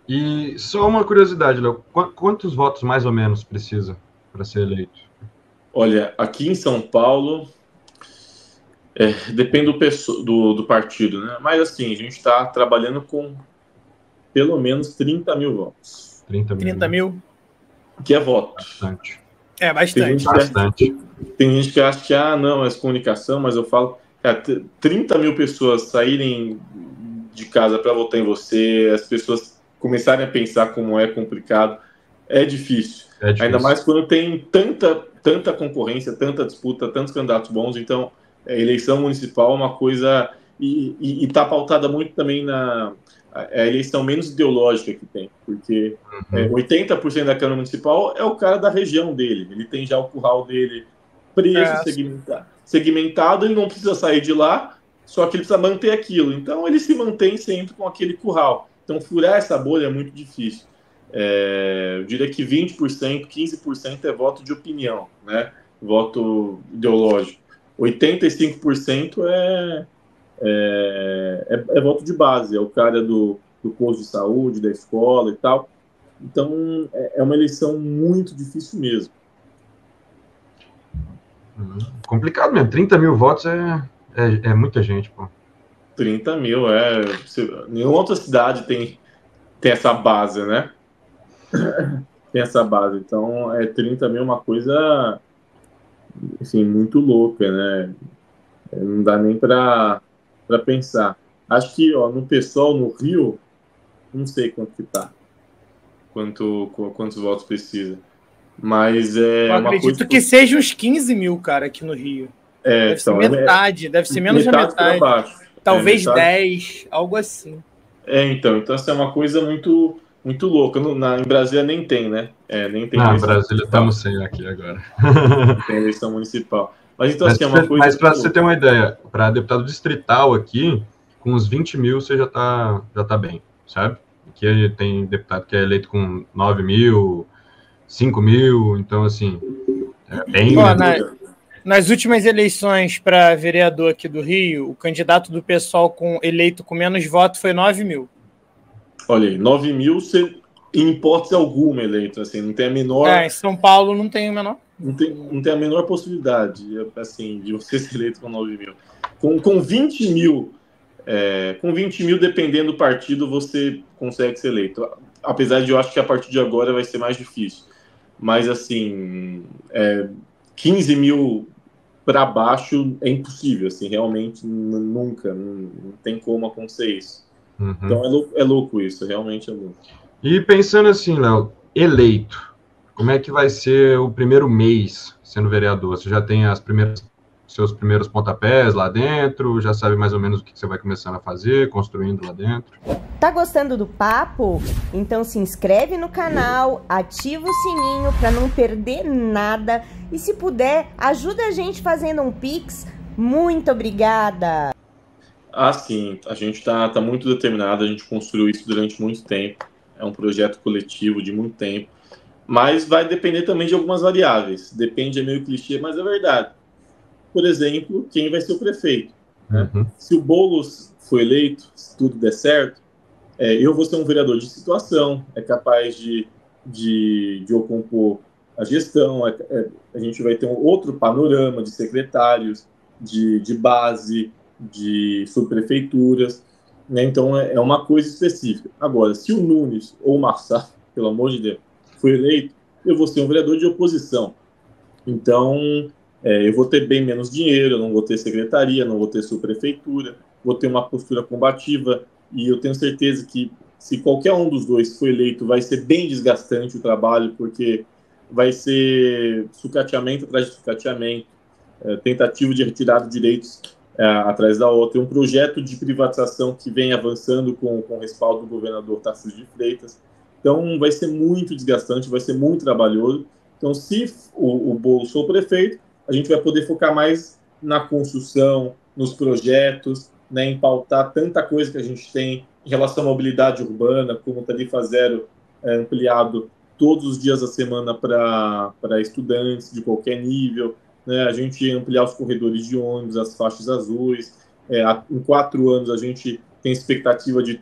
E só uma curiosidade, Léo, quantos votos mais ou menos precisa para ser eleito? Olha, aqui em São Paulo, depende do partido, né? Mas assim, a gente está trabalhando com pelo menos 30 mil votos. 30 mil, 30 né? mil? Que é voto. Bastante. É, bastante. Tem gente que acha que, não, é comunicação, mas eu falo, cara, 30 mil pessoas saírem de casa para votar em você, as pessoas começarem a pensar como é complicado, é difícil. Ainda mais quando tem tanta concorrência, tanta disputa, tantos candidatos bons. Então, a eleição municipal é uma coisa... E está pautada muito também na a eleição menos ideológica que tem, porque 80% da Câmara Municipal é o cara da região dele, ele tem já o curral dele preso, segmentado, ele não precisa sair de lá, só que ele precisa manter aquilo, então ele se mantém sempre com aquele curral. Então furar essa bolha é muito difícil. Eu diria que 20%, 15% é voto de opinião, né? Voto ideológico. 85% é voto de base, é o cara do posto de saúde, da escola e tal. Então, é uma eleição muito difícil mesmo. Complicado mesmo, 30 mil votos é muita gente, pô. 30 mil, nenhuma outra cidade tem essa base, né? Tem essa base. Então, 30 mil é uma coisa, assim, muito louca, né? Não dá nem para pensar. Acho que, no PSOL, no Rio, não sei quanto que tá. Quantos votos precisa. Mas eu acredito que seja uns 15 mil, cara, aqui no Rio. Deve ser metade, deve ser menos da metade. Talvez 10, algo assim. Então essa é uma coisa muito, muito louca. Em Brasília nem tem, né? Nem tem. Em Brasília estamos sem aqui agora. Tem eleição municipal. Mas então, assim, é uma coisa. Mas para você ter uma ideia, para deputado distrital aqui, com uns 20 mil você já tá bem, sabe? Aqui tem deputado que é eleito com 9 mil, 5 mil, então, assim, é bem... Nas últimas eleições para vereador aqui do Rio, o candidato do PSOL eleito com menos voto foi 9 mil. Olha aí, 9 mil, em hipótese alguma eleito, assim, não tem a menor... em São Paulo não tem a menor... Não tem a menor possibilidade, assim, de você ser eleito com 9 mil. Com 20 mil... com 20 mil, dependendo do partido, você consegue ser eleito. Apesar de eu acho que a partir de agora vai ser mais difícil. Mas, assim, 15 mil para baixo é impossível, assim, realmente nunca, não tem como acontecer isso. Então é louco isso, realmente é louco. E pensando assim, Léo, eleito, como é que vai ser o primeiro mês sendo vereador? Você já tem seus primeiros pontapés lá dentro? Já sabe mais ou menos o que você vai começando a fazer, construindo lá dentro? Tá gostando do papo? Então se inscreve no canal, ativa o sininho para não perder nada e se puder, ajuda a gente fazendo um Pix. Muito obrigada! Sim, a gente tá muito determinado, a gente construiu isso durante muito tempo, é um projeto coletivo de muito tempo, mas vai depender também de algumas variáveis, depende, é meio clichê, mas é verdade. Por exemplo, quem vai ser o prefeito. Né? Se o Boulos for eleito, se tudo der certo, eu vou ser um vereador de situação, é capaz de eu compor a gestão, a gente vai ter um outro panorama de secretários, de base, de subprefeituras, né? Então é uma coisa específica. Agora, se o Nunes ou o Marçal, pelo amor de Deus, for eleito, eu vou ser um vereador de oposição. Então, eu vou ter bem menos dinheiro, eu não vou ter secretaria, não vou ter subprefeitura, vou ter uma postura combativa, e eu tenho certeza que se qualquer um dos dois for eleito, vai ser bem desgastante o trabalho, porque vai ser sucateamento atrás de sucateamento, tentativa de retirada de direitos atrás da outra, um projeto de privatização que vem avançando com o respaldo do governador Tarcísio de Freitas. Então, vai ser muito desgastante, vai ser muito trabalhoso. Então, se o Boulos for prefeito, a gente vai poder focar mais na construção, nos projetos, né, em pautar tanta coisa que a gente tem em relação à mobilidade urbana, como o Tarifa Zero ampliado todos os dias da semana para estudantes de qualquer nível, né, a gente ampliar os corredores de ônibus, as faixas azuis. Em 4 anos, a gente tem expectativa de ter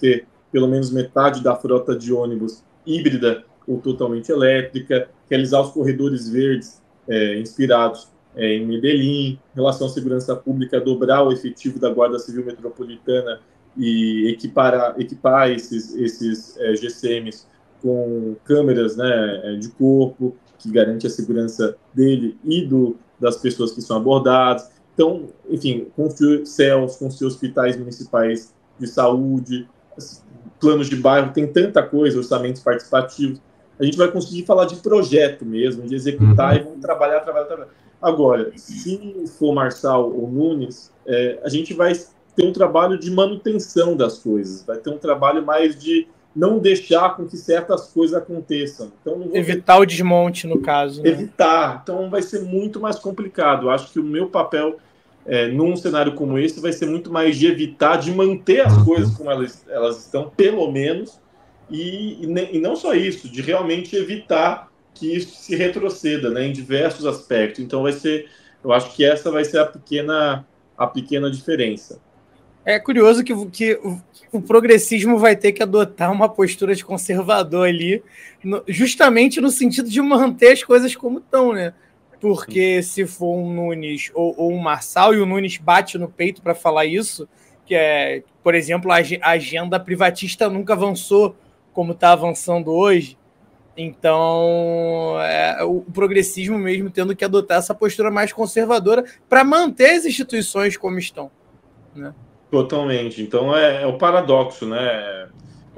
pelo menos metade da frota de ônibus híbrida ou totalmente elétrica, realizar os corredores verdes inspirados em Medellín, em relação à segurança pública, dobrar o efetivo da Guarda Civil Metropolitana e equipar esses GCMs com câmeras, né, de corpo, que garante a segurança dele e das pessoas que são abordadas. Então, enfim, construir CELS, construir hospitais municipais de saúde, planos de bairro, tem tanta coisa, orçamentos participativos. A gente vai conseguir falar de projeto mesmo, de executar e vamos trabalhar. Agora, se for Marçal ou Nunes, a gente vai ter um trabalho de manutenção das coisas, vai ter um trabalho mais de não deixar com que certas coisas aconteçam. Então, evitar o desmonte, no caso. Né? Evitar. Então, vai ser muito mais complicado. Eu acho que o meu papel, num cenário como esse, vai ser muito mais de evitar, de manter as coisas como elas estão, pelo menos, e não só isso, de realmente evitar que isso se retroceda, né, em diversos aspectos. Então, eu acho que essa vai ser a pequena diferença. É curioso que o progressismo vai ter que adotar uma postura de conservador ali, justamente no sentido de manter as coisas como estão, né? Porque se for um Nunes ou um Marçal, e o Nunes bate no peito para falar isso, que por exemplo, a agenda privatista nunca avançou como está avançando hoje. Então, o progressismo mesmo tendo que adotar essa postura mais conservadora para manter as instituições como estão, né? Totalmente. Então é o paradoxo, né?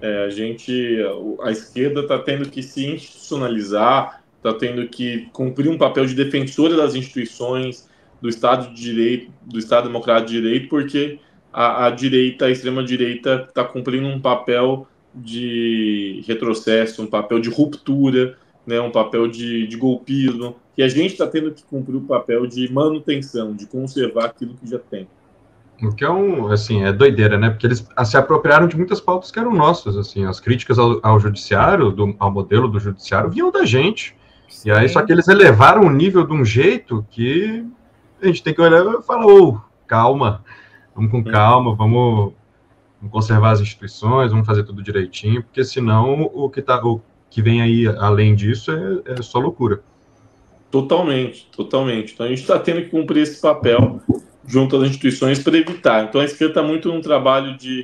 A esquerda está tendo que se institucionalizar, está tendo que cumprir um papel de defensora das instituições, do Estado de Direito, do Estado Democrático de Direito, porque a extrema-direita está cumprindo um papel de retrocesso, um papel de ruptura, né? Um papel de golpismo, e a gente está tendo que cumprir o papel de manutenção, de conservar aquilo que já tem. O que é doideira, né? Porque eles se apropriaram de muitas pautas que eram nossas, assim, as críticas ao judiciário, ao modelo do judiciário, vinham da gente. Sim. E aí, só que eles elevaram o nível de um jeito que a gente tem que olhar e falar, calma, vamos com calma, vamos conservar as instituições, vamos fazer tudo direitinho, porque senão o que vem aí além disso é só loucura. Totalmente. Então a gente está tendo que cumprir esse papel junto às instituições para evitar. Então a esquerda está muito num trabalho de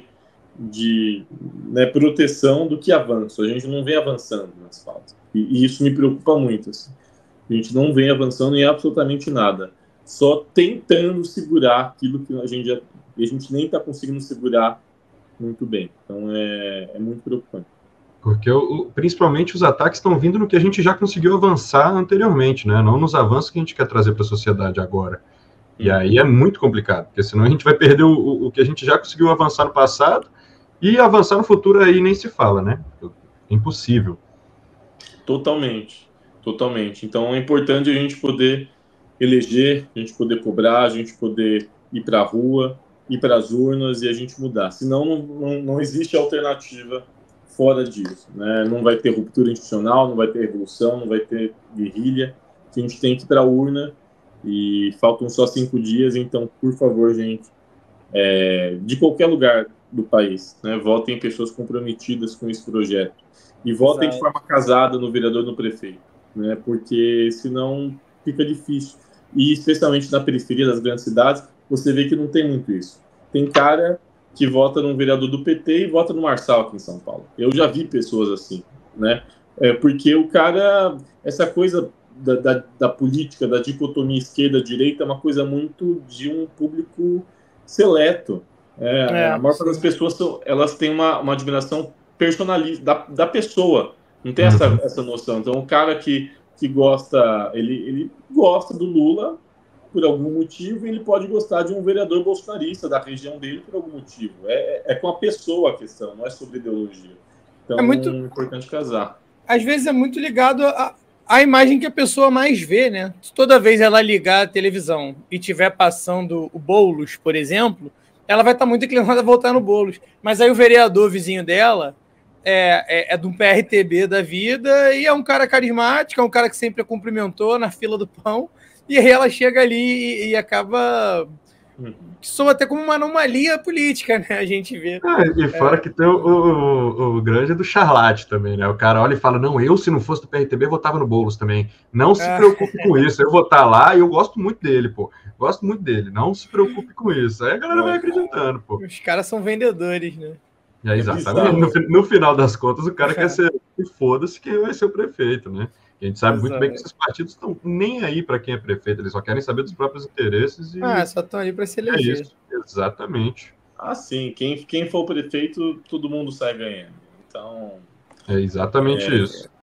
proteção do que avanço. A gente não vem avançando nas pautas. E isso me preocupa muito. Assim. A gente não vem avançando em absolutamente nada. Só tentando segurar aquilo que a gente nem está conseguindo segurar muito bem. Então é muito preocupante. Porque principalmente os ataques estão vindo no que a gente já conseguiu avançar anteriormente, né? Não nos avanços que a gente quer trazer para a sociedade agora. E aí é muito complicado, porque senão a gente vai perder o que a gente já conseguiu avançar no passado e avançar no futuro aí nem se fala, né? É impossível. Totalmente. Então é importante a gente poder eleger, a gente poder cobrar, a gente poder ir para a rua, ir para as urnas e a gente mudar. Senão não existe alternativa fora disso, né? Não vai ter ruptura institucional, não vai ter revolução, não vai ter guerrilha. A gente tem que ir para a urna. E faltam só 5 dias, então, por favor, gente, de qualquer lugar do país, né, votem pessoas comprometidas com esse projeto. E votem de forma casada no vereador e no prefeito, né, porque senão fica difícil. E especialmente na periferia das grandes cidades, você vê que não tem muito isso. Tem cara que vota no vereador do PT e vota no Marçal aqui em São Paulo. Eu já vi pessoas assim, né, porque o cara, essa coisa da política, da dicotomia esquerda-direita é uma coisa muito de um público seleto. A maior parte das pessoas elas têm uma admiração personalista da pessoa, não tem essa noção. Então o cara que gosta, ele gosta do Lula por algum motivo, e ele pode gostar de um vereador bolsonarista da região dele por algum motivo. É com a pessoa a questão, não é sobre ideologia. Então é muito importante casar. Às vezes é muito ligado a imagem que a pessoa mais vê, né? Toda vez ela ligar a televisão e estiver passando o Boulos, por exemplo, ela vai estar muito inclinada a votar no Boulos. Mas aí o vereador vizinho dela é de um PRTB da vida e é um cara carismático, é um cara que sempre a cumprimentou na fila do pão, e aí ela chega ali e acaba que soa até como uma anomalia política, né? A gente vê. E fora que tem o grande do charlate também, né? O cara olha e fala, não, eu se não fosse do PRTB votava no Boulos também. Não se preocupe com isso, eu vou estar lá e eu gosto muito dele, pô. Gosto muito dele, não se preocupe com isso. Aí a galera vai acreditando, pô. Os caras são vendedores, né? Exatamente. No final das contas, o cara quer ser, foda-se quem vai ser o prefeito, né? A gente sabe muito bem que esses partidos estão nem aí para quem é prefeito, eles só querem saber dos próprios interesses. Só estão ali para se eleger. É isso, exatamente. Sim, quem for prefeito, todo mundo sai ganhando. Então. É exatamente isso.